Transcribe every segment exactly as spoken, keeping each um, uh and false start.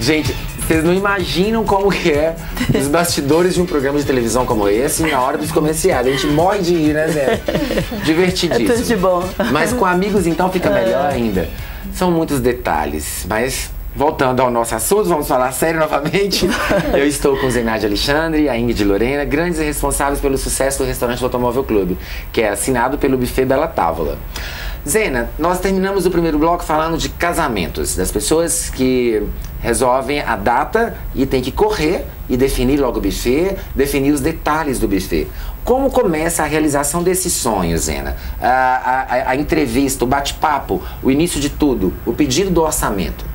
Gente, vocês não imaginam como que é os bastidores de um programa de televisão como esse na hora dos comerciais. A gente morre de rir, né, Zé? Divertidíssimo. É tudo de bom. Mas com amigos, então, fica melhor ainda. São muitos detalhes, mas... Voltando ao nosso assunto, vamos falar sério novamente. Eu estou com o Zenaide Alexandre, a Ingrid Lorena, grandes responsáveis pelo sucesso do restaurante do Automóvel Clube, que é assinado pelo Buffet Bela Távola. Zena, nós terminamos o primeiro bloco falando de casamentos, das pessoas que resolvem a data e tem que correr e definir logo o buffet, definir os detalhes do buffet. Como começa a realização desses sonhos, Zena? A, a, a entrevista, o bate-papo, o início de tudo, o pedido do orçamento.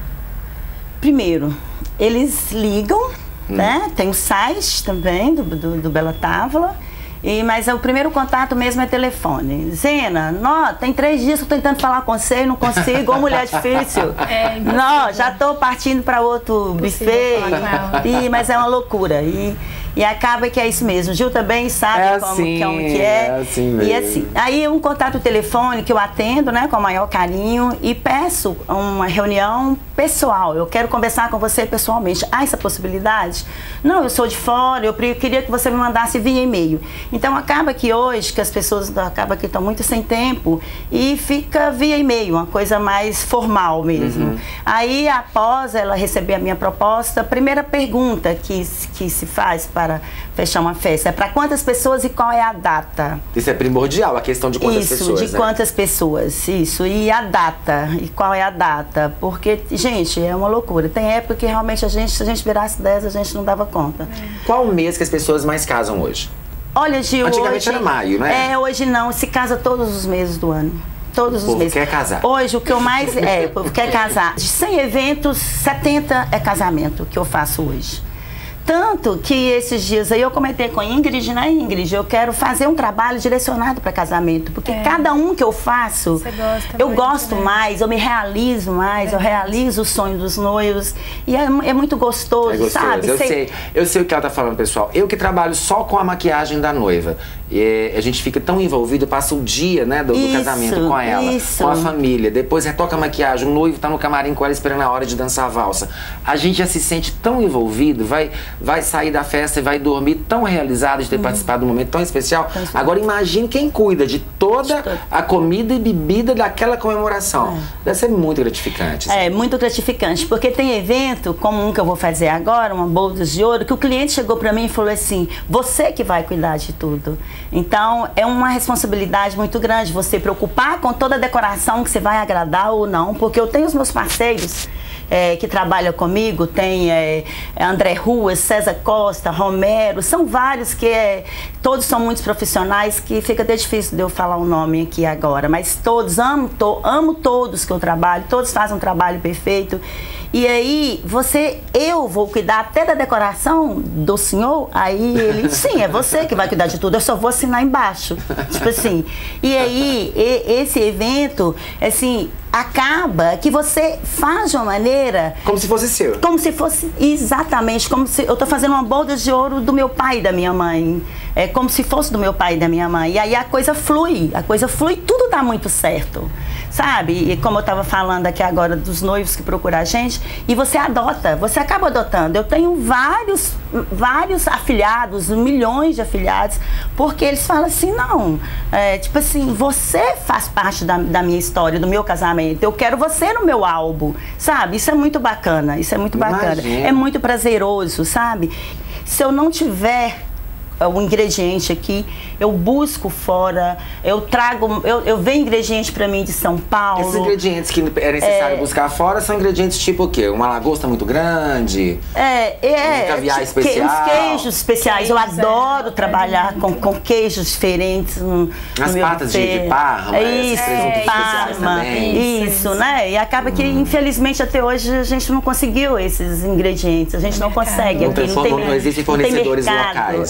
Primeiro, eles ligam, hum. né? Tem o site também do, do, do Bela Távola, e, mas o primeiro contato mesmo é telefone. Zena, nó, tem três dias que eu tô tentando falar com você e não consigo, ô mulher difícil. É, não, já tô partindo para outro buffet, e, mas é uma loucura. E, E acaba que é isso mesmo. Gil também sabe é como, assim, como que é. É assim mesmo. E assim, aí um contato telefônico que eu atendo, né, com o maior carinho e peço uma reunião pessoal. Eu quero conversar com você pessoalmente. Há essa possibilidade? Não, eu sou de fora, eu queria que você me mandasse via e-mail. Então acaba que hoje, que as pessoas acaba que estão muito sem tempo e fica via e-mail, uma coisa mais formal mesmo. Uhum. Aí, após ela receber a minha proposta, a primeira pergunta que, que se faz para para fechar uma festa. É para quantas pessoas e qual é a data? Isso é primordial, a questão de quantas isso, pessoas, Isso, de né? quantas pessoas, isso. E a data, e qual é a data? Porque, gente, é uma loucura. Tem época que realmente a gente, se a gente virasse dez, a gente não dava conta. Qual o mês que as pessoas mais casam hoje? Olha, Gil, antigamente hoje, era maio, né? É, hoje não, se casa todos os meses do ano. Todos o os povo meses. quer casar. Hoje, o que eu mais... É, o povo quer casar. De cem eventos, setenta é casamento que eu faço hoje. Tanto que esses dias aí eu comentei com a Ingrid, né, Ingrid? Eu quero fazer um trabalho direcionado para casamento, porque é. cada um que eu faço, Você gosta eu muito, gosto né? mais, eu me realizo mais, é eu realizo o sonho dos noivos e é, é muito gostoso, é gostoso, sabe? Eu sei... sei, eu sei o que ela tá falando, pessoal. Eu que trabalho só com a maquiagem da noiva. E a gente fica tão envolvido, passa o dia, né, do, do isso, casamento com ela, isso. com a família. Depois retoca a maquiagem, o noivo tá no camarim com ela esperando a hora de dançar a valsa. A gente já se sente tão envolvido, vai, vai sair da festa e vai dormir tão realizado de ter uhum. participado de um momento tão especial. Então, agora imagine quem cuida de toda a comida e bebida daquela comemoração. É. Deve ser muito gratificante. É, muito gratificante, porque tem evento, como um que eu vou fazer agora, uma Bodas de Ouro, que o cliente chegou pra mim e falou assim, você que vai cuidar de tudo. Então, é uma responsabilidade muito grande você preocupar com toda a decoração que você vai agradar ou não, porque eu tenho os meus parceiros é, que trabalham comigo, tem é, André Ruas, César Costa, Romero, são vários que é, todos são muitos profissionais que fica até difícil de eu falar o nome aqui agora, mas todos, amo, to, amo todos que eu trabalho, todos fazem um trabalho perfeito. E aí, você, eu vou cuidar até da decoração do senhor? Aí ele, sim, é você que vai cuidar de tudo, eu só vou assinar embaixo. Tipo assim. E aí, e, esse evento, assim, acaba que você faz de uma maneira... Como se fosse seu. Como se fosse, exatamente, como se eu tô fazendo uma bodas de ouro do meu pai e da minha mãe. É como se fosse do meu pai e da minha mãe. E aí a coisa flui, a coisa flui, tudo dá muito certo. Sabe? E como eu estava falando aqui agora dos noivos que procuram a gente, e você adota, você acaba adotando. Eu tenho vários, vários afilhados, milhões de afilhados, porque eles falam assim, não, é, tipo assim, você faz parte da, da minha história, do meu casamento, eu quero você no meu álbum, sabe? Isso é muito bacana, isso é muito bacana. Imagina. É muito prazeroso, sabe? Se eu não tiver o ingrediente aqui, eu busco fora, eu trago, eu, eu venho ingrediente pra mim de São Paulo. Esses ingredientes que é necessário é, buscar fora são ingredientes tipo o quê? Uma lagosta muito grande? É, é. Um caviar que, especial? Uns queijos especiais. Eu adoro é, trabalhar é com, com queijos diferentes no, As no patas de, de parma, isso, é, parma, isso, isso, isso, né? E acaba que, hum. infelizmente, até hoje a gente não conseguiu esses ingredientes, a gente não consegue. Não, aqui, tem, não, tem, não existem fornecedores não tem mercado, locais, é. né?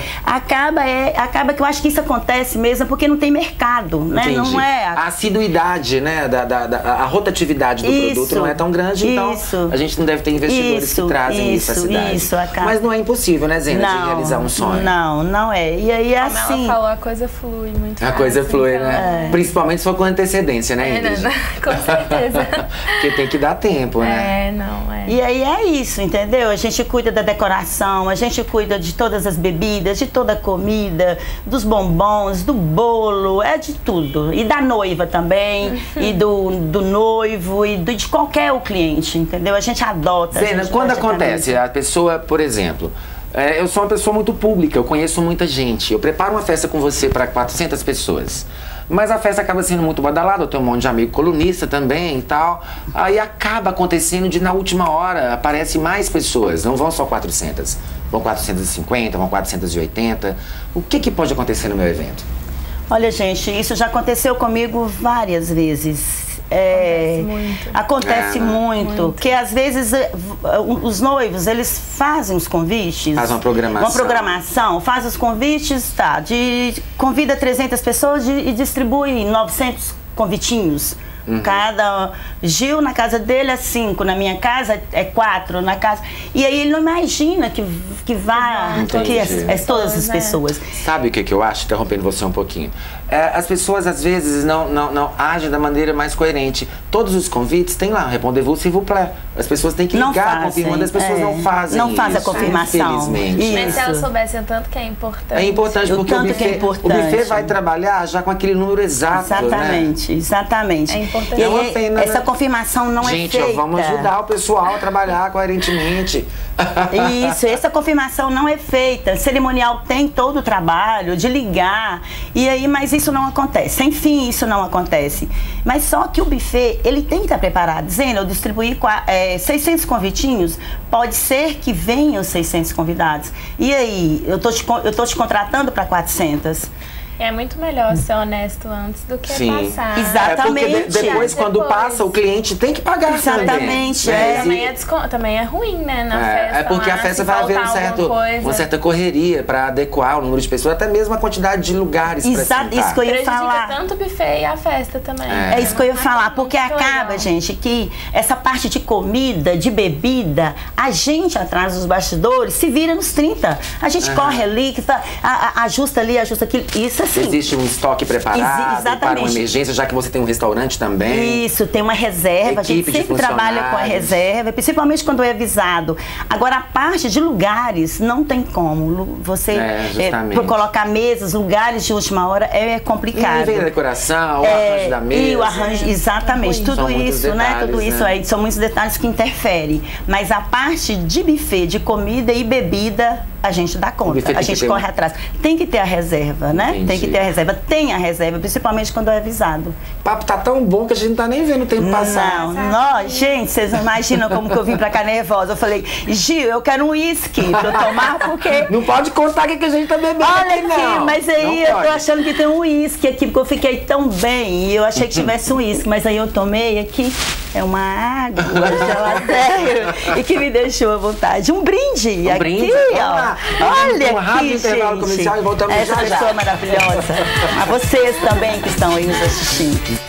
acaba, é, acaba que eu acho que isso acontece mesmo porque não tem mercado, né? Entendi. Não é a assiduidade, né? Da, da, da, a rotatividade do isso, produto não é tão grande, então isso, a gente não deve ter investidores isso, que trazem isso, isso à cidade. Isso, acaba. Mas não é impossível, né, Zena, não, de realizar um sonho. Não, não é. E aí Como assim. ela falou, a coisa flui muito. A fácil, coisa flui, então, né? é. Principalmente se for com antecedência, né, Ingrid? É, não, com certeza. Porque tem que dar tempo, né? É, não, é. E aí é isso, entendeu? A gente cuida da decoração, a gente cuida de todas as bebidas, de toda a comida, dos bombons, do bolo, é de tudo. E da noiva também, e do, do noivo, e do, de qualquer o cliente, entendeu? A gente adota. Zena, a gente quando acontece, a pessoa, por exemplo, é, eu sou uma pessoa muito pública, eu conheço muita gente, eu preparo uma festa com você para quatrocentas pessoas. Mas a festa acaba sendo muito badalada, eu tenho um monte de amigo colunista também e tal. Aí acaba acontecendo de na última hora aparece mais pessoas, não vão só quatrocentas, vão quatrocentas e cinquenta, vão quatrocentas e oitenta. O que que pode acontecer no meu evento? Olha, gente, isso já aconteceu comigo várias vezes. É, acontece muito, acontece é, muito, muito, que às vezes os noivos, eles fazem os convites, faz uma programação, uma programação, faz os convites, tá, de, convida trezentas pessoas de, e distribui novecentos convitinhos. Uhum. Cada Gil na casa dele é cinco, na minha casa é quatro, na casa. E aí ele não imagina que, que vá que é, é todas as pessoas. Sabe o que, que eu acho? Interrompendo você um pouquinho. É, as pessoas às vezes não, não, não agem da maneira mais coerente. Todos os convites tem lá, répondez-vous s'il vous plaît. As pessoas têm que ligar confirmando, as pessoas é, não fazem Não fazem isso, a confirmação. Infelizmente. Mas se elas soubessem o tanto que é importante. É importante, porque o, o, buffet, é importante. O buffet vai trabalhar já com aquele número exato. Exatamente, né? exatamente. É importante. E é uma aí, pena, essa né? confirmação não Gente, é feita. Gente, vamos ajudar o pessoal a trabalhar coerentemente. Isso, essa confirmação não é feita. O cerimonial tem todo o trabalho de ligar, e aí, mas isso não acontece. Enfim, isso não acontece. Mas só que o buffet, ele tem que estar preparado. Zena, eu distribuí é, seiscentos convitinhos, pode ser que venham seiscentos convidados. E aí, eu tô te, eu tô te contratando para quatrocentas. É muito melhor ser honesto antes do que Sim. passar. Exatamente. É porque de, depois, quando depois. passa, o cliente tem que pagar. Exatamente. Também, é. É. Também, é descon... também é ruim, né? Na é, festa. É porque lá, a festa vai haver um certo, uma certa correria para adequar o número de pessoas, até mesmo a quantidade de lugares para sentar. Isso que eu ia falar. Tanto o buffet e a festa também. É, é isso que eu ia falar, porque acaba, legal. gente, que essa parte de comida, de bebida, a gente atrás dos bastidores se vira nos trinta. A gente uhum. corre ali, que tá, a, a, ajusta ali, ajusta aquilo. Isso assim. Existe um estoque preparado para uma emergência, já que você tem um restaurante também. Isso, tem uma reserva, Equipe a gente sempre trabalha com a reserva, principalmente quando é avisado. Agora, a parte de lugares, não tem como. Você é, é, colocar mesas, lugares de última hora é complicado. E vem a decoração, o é, arranjo da mesa. E o arranjo, exatamente, tudo são isso, detalhes, né? Tudo isso né? aí, são muitos detalhes que interferem. Mas a parte de buffet, de comida e bebida, a gente dá conta, a gente corre um... atrás. Tem que ter a reserva, né? Entendi. Tem que ter a reserva. Tem a reserva, principalmente quando é avisado. O papo tá tão bom que a gente não tá nem vendo o tempo passar. Não, não, gente, vocês não imaginam como que eu vim pra cá nervosa. Eu falei, Gil, eu quero um uísque pra eu tomar, porque... Não pode contar o que a gente tá bebendo. Olha aqui, aqui, não. mas aí não eu pode. tô achando que tem um uísque aqui, porque eu fiquei tão bem e eu achei que tivesse um uísque, mas aí eu tomei aqui, é uma água geladeira e que me deixou à vontade. Um brinde um aqui, brinde. ó. Olha um aqui, gente. Comercial e voltamos Essa já, pessoa já. maravilhosa. A vocês também que estão aí nos assistindo.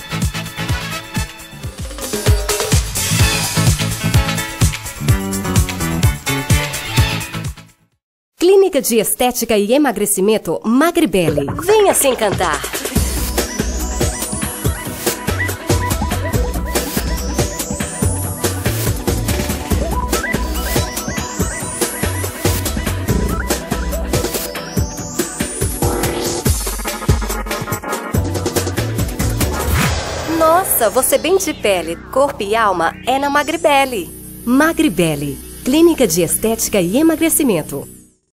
Clínica de Estética e Emagrecimento Magribelli. Venha se encantar. Nossa, você bem de pele, corpo e alma é na Magribelli. Magribelli, Clínica de Estética e Emagrecimento.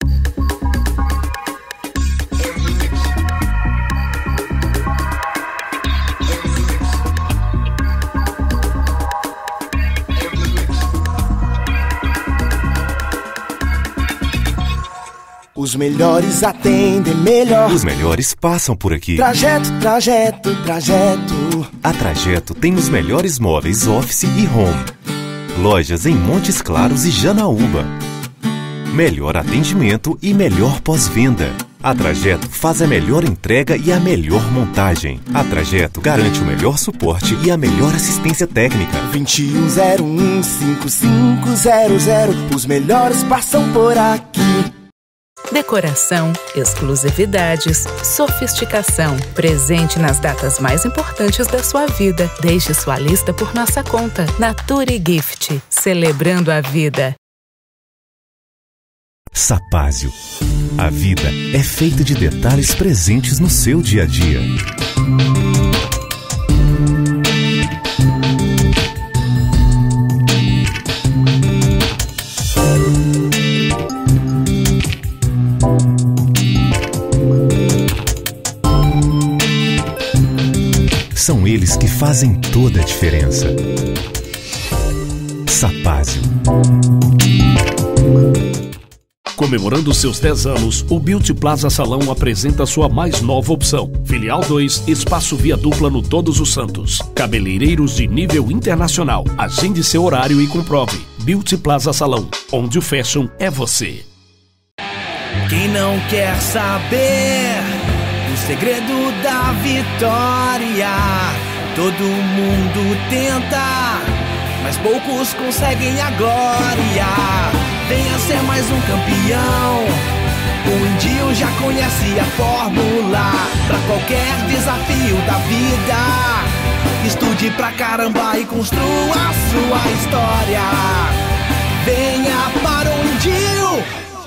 Os melhores atendem melhor. Os melhores passam por aqui. Trajeto, trajeto, trajeto. A Trajeto tem os melhores móveis office e home. Lojas em Montes Claros e Janaúba. melhor atendimento e melhor pós-venda. A Trajeto faz a melhor entrega e a melhor montagem. A Trajeto garante o melhor suporte e a melhor assistência técnica. vinte e um zero um, cinco cinco zero zero. Os melhores passam por aqui. Decoração, exclusividades, sofisticação. Presente nas datas mais importantes da sua vida. Deixe sua lista por nossa conta. Nature Gift. Celebrando a vida. Sapásio. A vida é feita de detalhes presentes no seu dia a dia. São eles que fazem toda a diferença. Sapásio. Comemorando seus dez anos, o Beauty Plaza Salão apresenta sua mais nova opção. Filial dois, espaço via dupla no Todos os Santos. Cabeleireiros de nível internacional. Agende seu horário e comprove. Beauty Plaza Salão, onde o fashion é você. Quem não quer saber o segredo da vitória? Todo mundo tenta, mas poucos conseguem a glória. Venha ser mais um campeão. O Indinho já conhece a fórmula pra qualquer desafio da vida. Estude pra caramba e construa a sua história. Venha para o Indinho.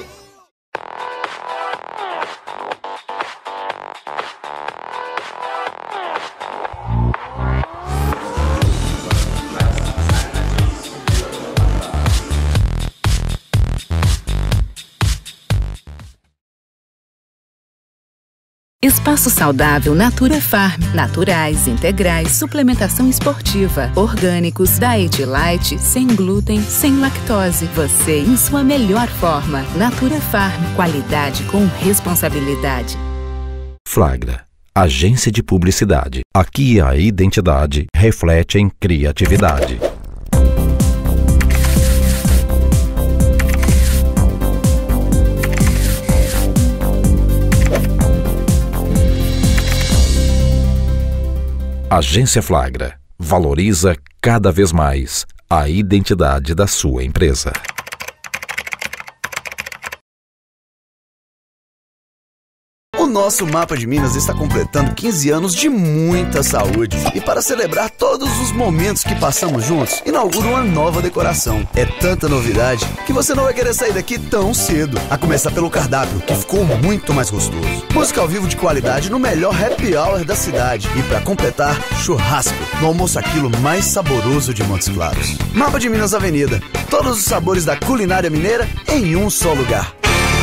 Espaço saudável Natura Farm. Naturais, integrais, suplementação esportiva, orgânicos, Diet Light, sem glúten, sem lactose. Você em sua melhor forma. Natura Farm. Qualidade com responsabilidade. Flagra. Agência de publicidade. Aqui a identidade reflete em criatividade. Agência Flagra valoriza cada vez mais a identidade da sua empresa. O nosso Mapa de Minas está completando quinze anos de muita saúde. E para celebrar todos os momentos que passamos juntos, inaugura uma nova decoração. É tanta novidade que você não vai querer sair daqui tão cedo. A começar pelo cardápio, que ficou muito mais gostoso. Música ao vivo de qualidade no melhor happy hour da cidade. E para completar, churrasco, no almoço aquilo mais saboroso de Montes Claros. Mapa de Minas Avenida. Todos os sabores da culinária mineira em um só lugar.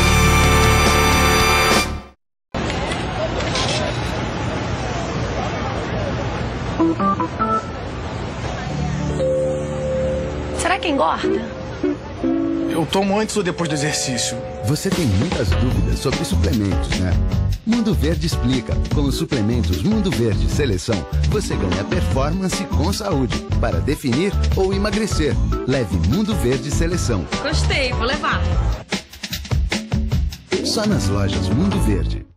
Será que engorda? Eu tomo antes ou depois do exercício? Você tem muitas dúvidas sobre suplementos, né? Mundo Verde explica. Com os suplementos Mundo Verde Seleção, você ganha performance com saúde. Para definir ou emagrecer, leve Mundo Verde Seleção. Gostei, vou levar. Só nas lojas Mundo Verde.